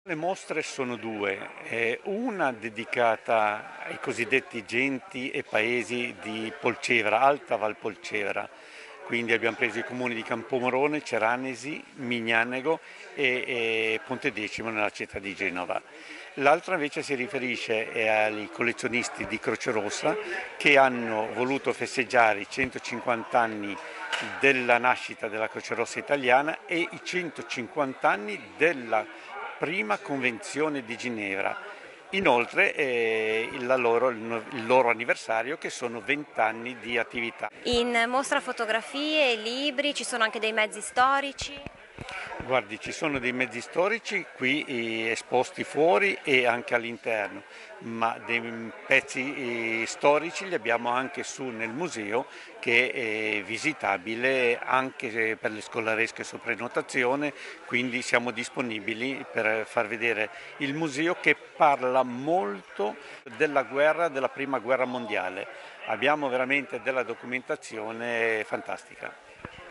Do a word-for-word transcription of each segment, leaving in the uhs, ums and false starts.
Le mostre sono due, eh, una dedicata ai cosiddetti genti e paesi di Polcevera, Alta Val Polcevera, quindi abbiamo preso i comuni di Campomorone, Ceranesi, Mignanego e, e Pontedecimo nella città di Genova. L'altra invece si riferisce eh, ai collezionisti di Croce Rossa che hanno voluto festeggiare i centocinquanta anni della nascita della Croce Rossa italiana e i centocinquanta anni della prima convenzione di Ginevra. Inoltre eh, il, loro, il loro anniversario che sono venti anni di attività. In mostra fotografie, libri, ci sono anche dei mezzi storici. Guardi, ci sono dei mezzi storici qui eh, esposti fuori e anche all'interno, ma dei pezzi eh, storici li abbiamo anche su nel museo che è visitabile anche per le scolaresche su prenotazione, quindi siamo disponibili per far vedere il museo che parla molto della guerra, della prima guerra mondiale. Abbiamo veramente della documentazione fantastica.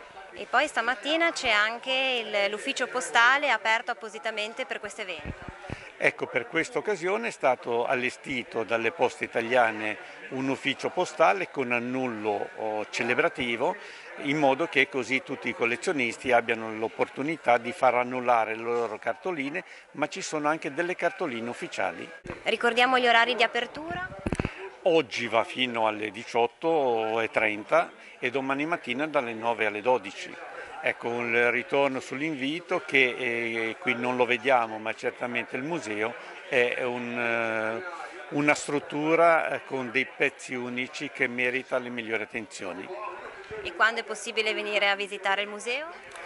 E poi stamattina c'è anche il- l'ufficio postale aperto appositamente per questo evento. Ecco, per questa occasione è stato allestito dalle Poste Italiane un ufficio postale con annullo oh, celebrativo, in modo che così tutti i collezionisti abbiano l'opportunità di far annullare le loro cartoline, ma ci sono anche delle cartoline ufficiali. Ricordiamo gli orari di apertura. Oggi va fino alle diciotto e trenta e domani mattina dalle nove alle dodici. Ecco, un ritorno sull'invito che eh, qui non lo vediamo, ma certamente il museo è un, eh, una struttura eh, con dei pezzi unici che merita le migliori attenzioni. E quando è possibile venire a visitare il museo?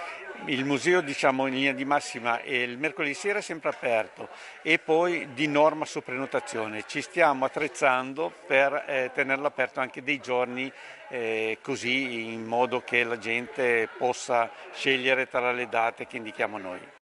Il museo, diciamo, in linea di massima è il mercoledì sera è sempre aperto e poi di norma su prenotazione. Ci stiamo attrezzando per eh, tenerlo aperto anche dei giorni eh, così in modo che la gente possa scegliere tra le date che indichiamo noi.